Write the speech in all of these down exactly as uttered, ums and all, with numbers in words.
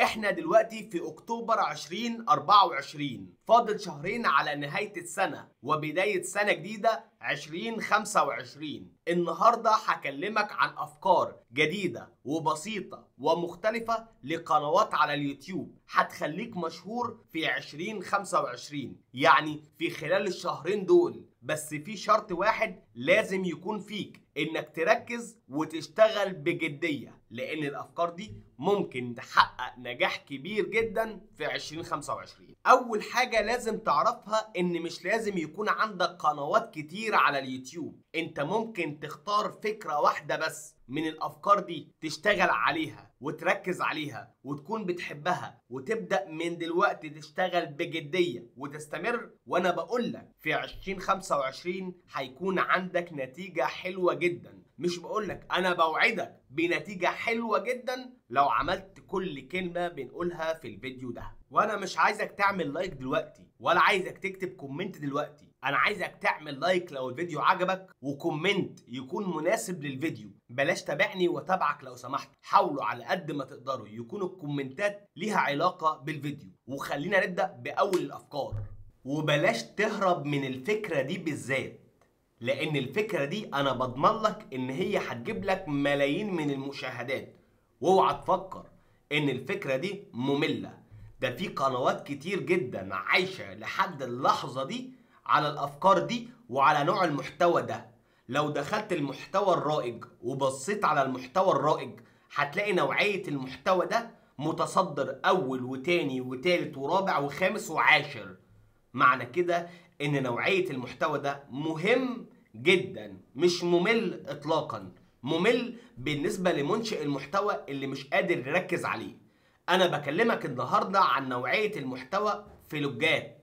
احنا دلوقتي في اكتوبر ألفين وأربعة وعشرين، فاضل شهرين على نهاية السنة وبداية سنة جديدة ألفين وخمسة وعشرين. النهاردة هكلمك عن افكار جديدة وبسيطة ومختلفة لقنوات على اليوتيوب هتخليك مشهور في ألفين وخمسة وعشرين، يعني في خلال الشهرين دول. بس في شرط واحد لازم يكون فيك، انك تركز وتشتغل بجدية، لان الافكار دي ممكن تحقق نجاح كبير جدا في ألفين وخمسة وعشرين. اول حاجة لازم تعرفها ان مش لازم يكون عندك قنوات كتير على اليوتيوب. انت ممكن تختار فكرة واحدة بس من الافكار دي تشتغل عليها وتركز عليها وتكون بتحبها، وتبدأ من دلوقتي تشتغل بجدية وتستمر. وانا بقولك في ألفين وخمسة وعشرين هيكون عندك نتيجة حلوة جدا. مش بقولك، انا بوعدك بنتيجة حلوة جدا لو عملت كل كلمة بنقولها في الفيديو ده. وانا مش عايزك تعمل لايك دلوقتي ولا عايزك تكتب كومنت دلوقتي، انا عايزك تعمل لايك لو الفيديو عجبك وكومنت يكون مناسب للفيديو. بلاش تابعني وتابعك لو سمحت، حاولوا على قد ما تقدروا يكونوا الكومنتات ليها علاقة بالفيديو. وخلينا نبدأ بأول الأفكار. وبلاش تهرب من الفكرة دي بالذات، لأن الفكرة دي أنا بضمن لك إن هي هتجيب لك ملايين من المشاهدات. واوعى تفكر إن الفكرة دي مملة، ده في قنوات كتير جدا عايشة لحد اللحظة دي على الأفكار دي وعلى نوع المحتوى ده. لو دخلت المحتوى الرائج وبصيت على المحتوى الرائج هتلاقي نوعية المحتوى ده متصدر أول وتاني وتالت ورابع وخامس وعاشر. معنى كده إن نوعية المحتوى ده مهم جدا، مش ممل إطلاقا. ممل بالنسبة لمنشئ المحتوى اللي مش قادر يركز عليه. أنا بكلمك النهاردة عن نوعية المحتوى فلوجات،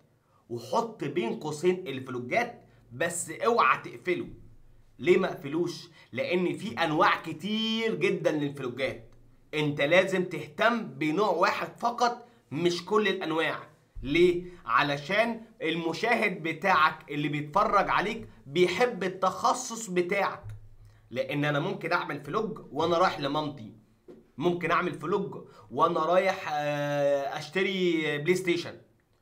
وحط بين قوسين الفلوجات بس اوعى تقفله. ليه ما اقفلوش؟ لان في انواع كتير جدا للفلوجات. انت لازم تهتم بنوع واحد فقط، مش كل الانواع. ليه؟ علشان المشاهد بتاعك اللي بيتفرج عليك بيحب التخصص بتاعك. لان انا ممكن اعمل فلوج وانا رايح لمامتي، ممكن اعمل فلوج وانا رايح اشتري بلاي ستيشن.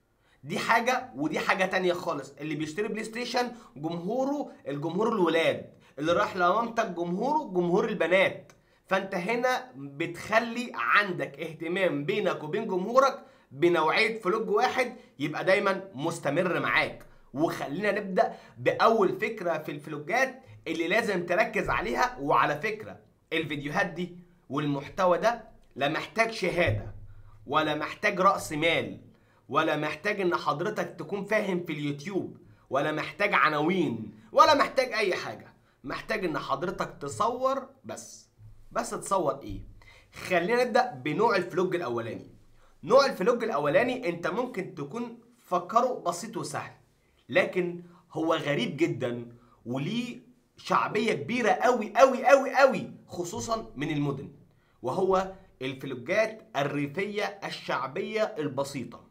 دي حاجة ودي حاجة تانية خالص. اللي بيشتري بلاي ستيشن جمهوره الجمهور الولاد، اللي راح لمامتك جمهوره جمهور البنات. فانت هنا بتخلي عندك اهتمام بينك وبين جمهورك بنوعية فلوج واحد يبقى دايما مستمر معاك. وخلينا نبدأ بأول فكرة في الفلوجات اللي لازم تركز عليها. وعلى فكرة الفيديوهات دي والمحتوى ده لا محتاج شهادة ولا محتاج رأس مال ولا محتاج ان حضرتك تكون فاهم في اليوتيوب ولا محتاج عناوين ولا محتاج اي حاجة. محتاج ان حضرتك تصور بس. بس تصور ايه؟ خلينا نبدأ بنوع الفلوج الاولاني. نوع الفلوج الاولاني انت ممكن تكون فكره بسيط وسهل، لكن هو غريب جدا وليه شعبية كبيرة قوي قوي قوي قوي، خصوصا من المدن. وهو الفلوجات الريفية الشعبية البسيطة.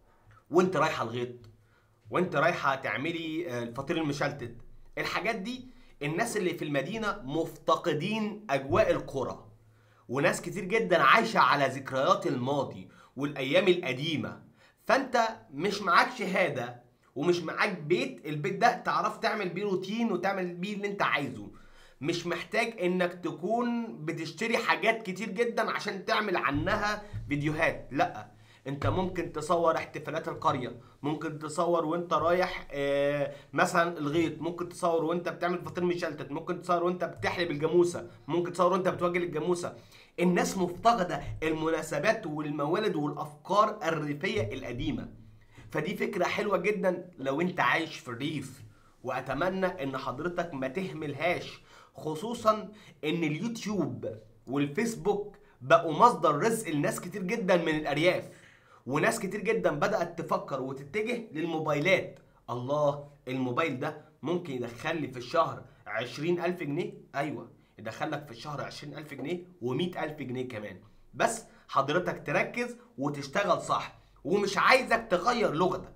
وانت رايحه الغيط، وانت رايحه تعملي الفطير المشلتت، الحاجات دي الناس اللي في المدينه مفتقدين اجواء القرى. وناس كتير جدا عايشه على ذكريات الماضي والايام القديمه. فانت مش معاك شهاده ومش معاك بيت، البيت ده تعرف تعمل بيه روتين وتعمل بيه اللي انت عايزه. مش محتاج انك تكون بتشتري حاجات كتير جدا عشان تعمل عنها فيديوهات، لا. انت ممكن تصور احتفالات القرية، ممكن تصور وانت رايح اه مثلا الغيط، ممكن تصور وانت بتعمل فطير مشلتت، ممكن تصور وانت بتحلب الجاموسة، ممكن تصور وانت بتوجه الجاموسة. الناس مفتقدة المناسبات والموالد والافكار الريفية القديمة. فدي فكرة حلوة جدا لو انت عايش في الريف، واتمنى ان حضرتك ما تهملهاش، خصوصا ان اليوتيوب والفيسبوك بقوا مصدر رزق لناس كتير جدا من الارياف. وناس كتير جدا بدأت تفكر وتتجه للموبايلات. الله، الموبايل ده ممكن يدخل لي في الشهر عشرين ألف جنيه. أيوة، يدخلك في الشهر عشرين ألف جنيه ومئة ألف جنيه كمان. بس حضرتك تركز وتشتغل صح. ومش عايزك تغير لغتك،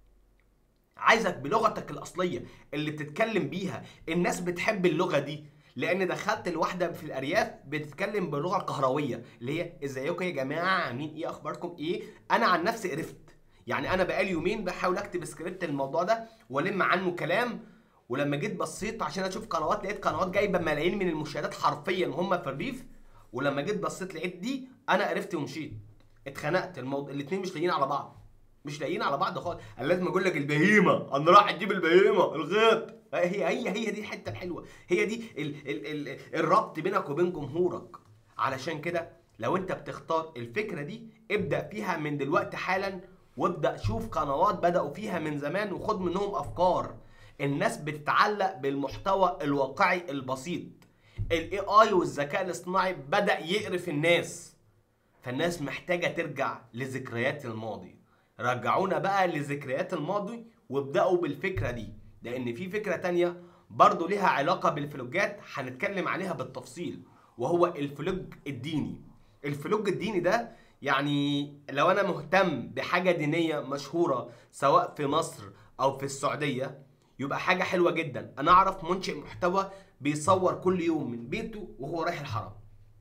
عايزك بلغتك الأصلية اللي بتتكلم بيها. الناس بتحب اللغة دي لان دخلت الواحده في الارياف بتتكلم باللغه القهرويه اللي هي ازيكم يا جماعه عاملين ايه اخباركم ايه. انا عن نفسي قرفت، يعني انا بقالي يومين بحاول اكتب سكريبت الموضوع ده والم عنه كلام، ولما جيت بصيت عشان اشوف قنوات لقيت قنوات جايبه ملايين من المشاهدات حرفيا هم في الريف، ولما جيت بصيت لقيت دي انا قرفت ومشيت. اتخنقت، الموضوع الاثنين مش لاقيين على بعض، مش لاقيين على بعض خالص. انا لازم اقول لك البهيمه، انا رايح اجيب البهيمه الغيط. هي هي هي دي الحته الحلوه، هي دي ال ال ال الربط بينك وبين جمهورك. علشان كده لو انت بتختار الفكره دي ابدا فيها من دلوقتي حالا، وابدا شوف قنوات بداوا فيها من زمان وخد منهم افكار. الناس بتتعلق بالمحتوى الواقعي البسيط. الاي اي والذكاء الاصطناعي بدا يقرف الناس، فالناس محتاجه ترجع لذكريات الماضي. رجعونا بقى لذكريات الماضي وابداوا بالفكره دي، لان في فكره تانية برضو ليها علاقه بالفلوجات هنتكلم عليها بالتفصيل، وهو الفلوج الديني. الفلوج الديني ده يعني لو انا مهتم بحاجه دينيه مشهوره سواء في مصر او في السعوديه يبقى حاجه حلوه جدا. انا اعرف منشئ محتوى بيصور كل يوم من بيته وهو رايح الحرم،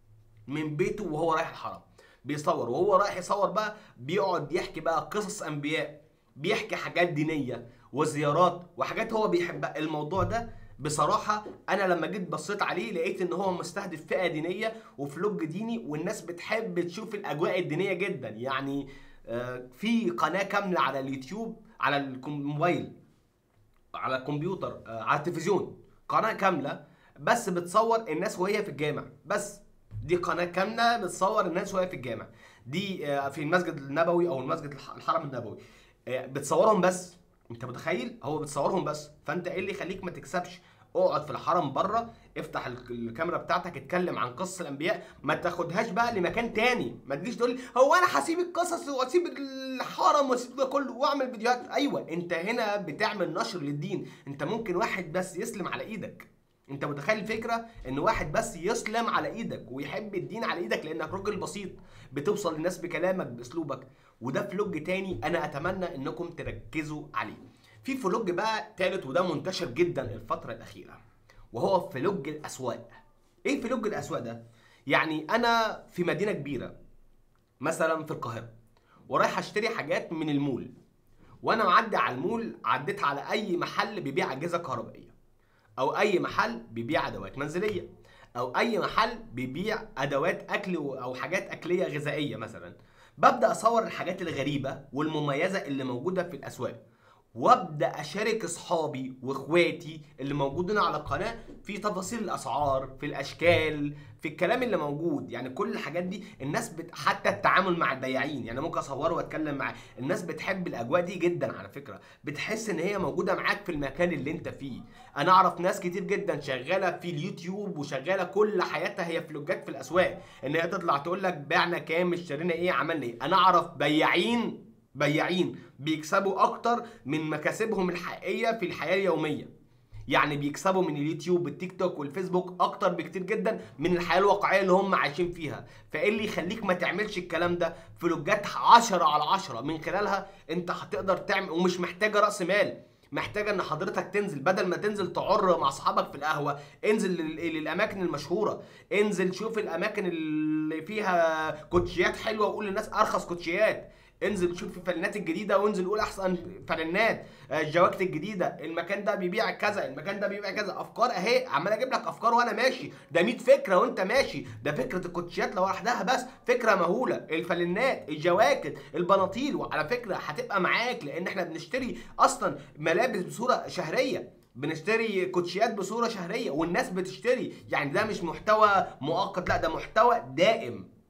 من بيته وهو رايح الحرم بيصور، وهو رايح يصور بقى بيقعد يحكي بقى قصص انبياء، بيحكي حاجات دينيه وزيارات وحاجات هو بيحبها. الموضوع ده بصراحه انا لما جيت بصيت عليه لقيت ان هو مستهدف فئه دينيه وفلوج ديني، والناس بتحب تشوف الاجواء الدينيه جدا. يعني آه في قناه كامله على اليوتيوب على الموبايل على الكمبيوتر آه على التلفزيون، قناه كامله بس بتصور الناس وهي في الجامع بس. دي قناه كامله بتصور الناس وهي في الجامع، دي في المسجد النبوي او المسجد الحرم النبوي بتصورهم بس. انت متخيل؟ هو بتصورهم بس. فانت ايه اللي يخليك ما تكسبش؟ اقعد في الحرم بره، افتح الكاميرا بتاعتك، اتكلم عن قصص الانبياء، ما تاخدهاش بقى لمكان تاني. ما تجيش تقول لي هو انا هسيب القصص واسيب الحرم واسيب ده كله واعمل فيديوهات. ايوه انت هنا بتعمل نشر للدين. انت ممكن واحد بس يسلم على ايدك. انت متخيل الفكره ان واحد بس يسلم على ايدك ويحب الدين على ايدك لانك راجل بسيط بتوصل للناس بكلامك باسلوبك. وده فلوج تاني انا اتمنى انكم تركزوا عليه. في فلوج بقى تالت وده منتشر جدا الفتره الاخيره، وهو فلوج الاسواق. ايه فلوج الاسواق ده؟ يعني انا في مدينه كبيره مثلا في القاهره ورايح اشتري حاجات من المول، وانا معدي على المول عديت على اي محل بيبيع اجهزه كهربائيه، او اي محل بيبيع ادوات منزليه، او اي محل بيبيع ادوات اكل او حاجات اكليه غذائيه مثلا. ببدا اصور الحاجات الغريبه والمميزه اللي موجوده في الاسواق، وابدا اشارك اصحابي واخواتي اللي موجودين على القناه في تفاصيل الاسعار، في الاشكال، في الكلام اللي موجود. يعني كل الحاجات دي الناس بت... حتى التعامل مع البياعين، يعني ممكن اصوره واتكلم معاه. الناس بتحب الاجواء دي جدا على فكره، بتحس ان هي موجوده معاك في المكان اللي انت فيه. انا اعرف ناس كتير جدا شغاله في اليوتيوب وشغاله كل حياتها هي فلوجات في الاسواق، ان هي تطلع تقول لك بعنا كام، اشترينا ايه، عملنا ايه. انا اعرف بياعين بياعين بيكسبوا اكتر من مكاسبهم الحقيقيه في الحياه اليوميه. يعني بيكسبوا من اليوتيوب والتيك توك والفيسبوك اكتر بكتير جدا من الحياه الواقعيه اللي هم عايشين فيها. فايه اللي يخليك ما تعملش الكلام ده؟ فلوجات عشرة على عشرة من خلالها انت هتقدر تعمل، ومش محتاجه راس مال، محتاجه ان حضرتك تنزل. بدل ما تنزل تعر مع اصحابك في القهوه، انزل للاماكن المشهوره، انزل شوف الاماكن اللي فيها كوتشيات حلوه وقول للناس ارخص كوتشيات، انزل شوف الفنانات الجديده وانزل قول احسن فنانات، الجواكت الجديده، المكان ده بيبيع كذا، المكان ده بيبيع كذا. افكار اهي، عمال اجيب لك افكار وانا ماشي. ده مية فكره وانت ماشي. ده فكره الكوتشيات لوحدها بس فكره مهوله، الفنانات، الجواكت، البناطيل، وعلى فكره هتبقى معاك لان احنا بنشتري اصلا ملابس بصوره شهريه، بنشتري كوتشيات بصوره شهريه والناس بتشتري. يعني ده مش محتوى مؤقت، لا ده محتوى دائم.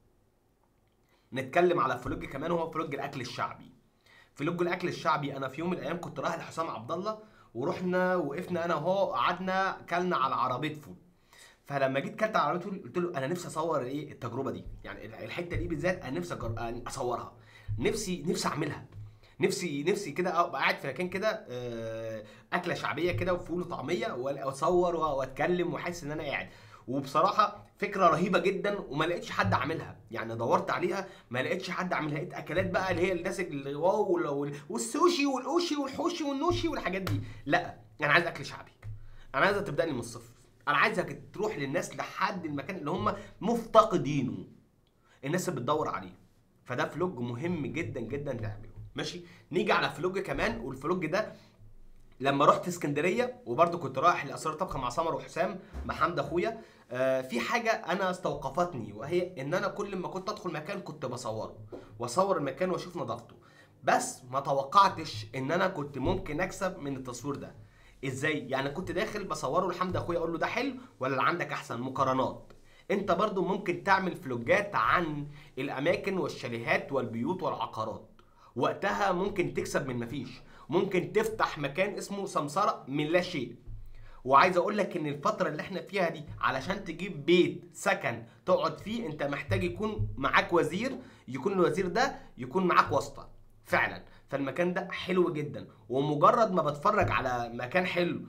نتكلم على فلوج كمان وهو فلوج الاكل الشعبي. فلوج الاكل الشعبي انا في يوم من الايام كنت رايح لحسام عبد الله ورحنا وقفنا انا وهو قعدنا كلنا على عربيه فول. فلما جيت كلت على عربيه فول قلت له انا نفسي اصور ايه التجربه دي، يعني الحته دي بالذات انا نفسي اصورها، نفسي نفسي اعملها، نفسي نفسي كده ابقى قاعد في مكان كده اكله شعبيه كده وفول وطعميه واصور واتكلم واحس ان انا قاعد. وبصراحه فكره رهيبه جدا وما لقيتش حد عاملها، يعني دورت عليها ما لقيتش حد عاملها. لقيت اكلات بقى اللي هي الناس اللي واو والسوشي والاوشي والحوشي والنوشي والحاجات دي. لا انا عايز اكل شعبي، انا عايزه تبدأني من الصفر. انا عايزك تروح للناس لحد المكان اللي هم مفتقدينه، الناس اللي بتدور عليه. فده فلوج مهم جدا جدا تعمله. ماشي، نيجي على فلوج كمان، والفلوج ده لما رحت اسكندريه وبرده كنت رايح لاسرار طبخ مع سمر وحسام مع حمد اخويا. آه في حاجه انا استوقفتني، وهي ان انا كل ما كنت ادخل مكان كنت بصوره واصور المكان واشوف نظافته، بس ما توقعتش ان انا كنت ممكن اكسب من التصوير ده. ازاي؟ يعني كنت داخل بصوره لحمد اخويا اقول له ده حلو ولا اللي عندك احسن، مقارنات. انت برضو ممكن تعمل فلوجات عن الاماكن والشاليهات والبيوت والعقارات، وقتها ممكن تكسب من مفيش. ممكن تفتح مكان اسمه سمسرة من لا شيء. وعايز اقول لك ان الفترة اللي احنا فيها دي علشان تجيب بيت سكن تقعد فيه انت محتاج يكون معاك وزير، يكون الوزير ده يكون معاك واسطة فعلا. فالمكان ده حلو جدا، ومجرد ما بتفرج على مكان حلو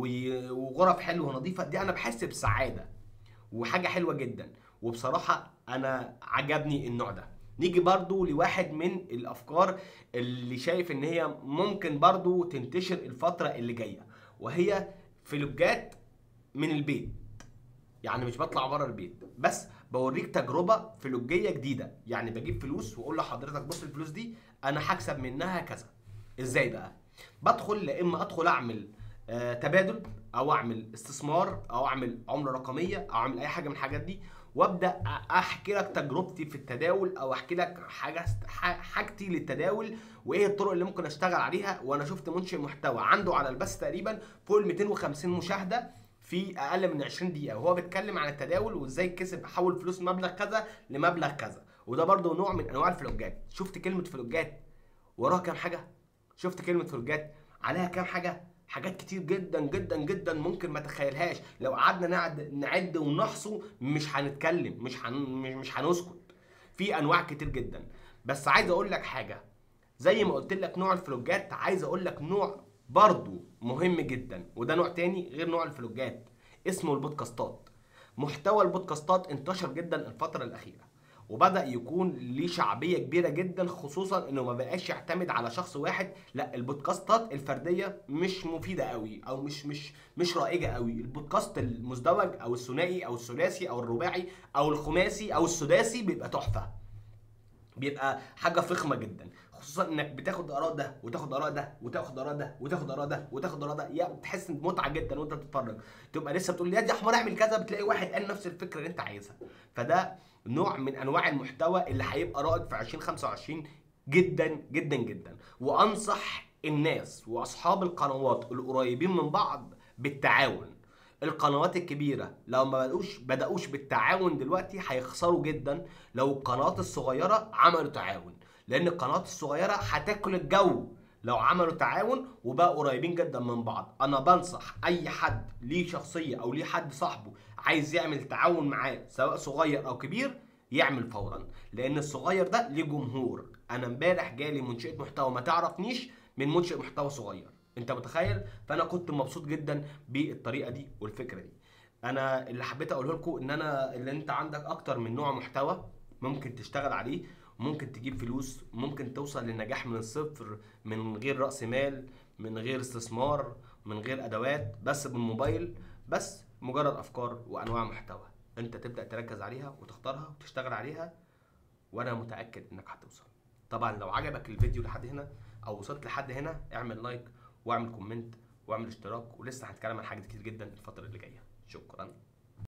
وغرف حلوه ونظيفه دي انا بحس بسعادة وحاجة حلوة جدا. وبصراحة انا عجبني النوع ده. نيجي برضو لواحد من الافكار اللي شايف ان هي ممكن برضو تنتشر الفترة اللي جاية، وهي فلوجات من البيت. يعني مش بطلع بره البيت، بس بوريك تجربة فلوجية جديدة. يعني بجيب فلوس واقول لحضرتك بص الفلوس دي انا هكسب منها كذا. ازاي بقى؟ بدخل لا اما ادخل اعمل آه تبادل، او اعمل استثمار، او اعمل عملة رقمية، او اعمل اي حاجة من الحاجات دي، وابدا احكي لك تجربتي في التداول، او احكي لك حاجه حاجتي للتداول وايه الطرق اللي ممكن اشتغل عليها. وانا شفت منشئ محتوى عنده على البث تقريبا فوق ال مئتين وخمسين مشاهده في اقل من عشرين دقيقه، وهو بيتكلم عن التداول وازاي كسب حول فلوس مبلغ كذا لمبلغ كذا. وده برده نوع من انواع الفلوجات. شفت كلمه فلوجات وراها كام حاجه؟ شفت كلمه فلوجات عليها كام حاجه؟ حاجات كتير جدا جدا جدا ممكن ما تخيلهاش. لو قعدنا نعد نعد ونحصو مش هنتكلم، مش هن مش هنسكت. في انواع كتير جدا. بس عايز اقول لك حاجه، زي ما قلت لك نوع الفلوجات، عايز اقول لك نوع برضو مهم جدا، وده نوع تاني غير نوع الفلوجات، اسمه البودكاستات. محتوى البودكاستات انتشر جدا الفتره الاخيره، وبدأ يكون ليه شعبية كبيرة جدا، خصوصا انه ما بقاش يعتمد على شخص واحد. لا، البودكاستات الفردية مش مفيدة قوي، او مش مش مش رائجة قوي. البودكاست المزدوج او الثنائي او الثلاثي او الرباعي او الخماسي او السداسي بيبقى تحفة، بيبقى حاجة فخمة جدا، خصوصا انك بتاخد اراء ده وتاخد اراء ده وتاخد اراء ده وتاخد اراء ده وتاخد اراء ده. يا بتحس بمتعه جدا وانت بتتفرج، تبقى لسه بتقول يا دي احمر اعمل كذا، بتلاقي واحد قال نفس الفكره اللي انت عايزها. فده نوع من انواع المحتوى اللي هيبقى رائج في ألفين وخمسة وعشرين جدا جدا جدا. وانصح الناس واصحاب القنوات القريبين من بعض بالتعاون. القنوات الكبيره لو ما بدأوش بدأوش بالتعاون دلوقتي هيخسروا جدا لو القنوات الصغيره عملوا تعاون، لان القنوات الصغيره هتاكل الجو لو عملوا تعاون وبقوا قريبين جدا من بعض. انا بنصح اي حد ليه شخصيه او ليه حد صاحبه عايز يعمل تعاون معاه سواء صغير او كبير يعمل فورا، لان الصغير ده ليه جمهور. انا امبارح جالي منشئة محتوى ما تعرفنيش من منشئ محتوى صغير، انت متخيل؟ فانا كنت مبسوط جدا بالطريقه دي والفكره دي. انا اللي حبيت اقوله لكم ان انا اللي انت عندك اكتر من نوع محتوى ممكن تشتغل عليه، ممكن تجيب فلوس، ممكن توصل للنجاح من الصفر، من غير رأس مال، من غير استثمار، من غير ادوات، بس بالموبايل، بس مجرد افكار وانواع محتوى انت تبدأ تركز عليها وتختارها وتشتغل عليها، وانا متأكد انك هتوصل. طبعا لو عجبك الفيديو لحد هنا او وصلت لحد هنا اعمل لايك واعمل كومنت واعمل اشتراك، ولسه هنتكلم عن حاجات كتير جدا الفترة اللي جاية. شكرا.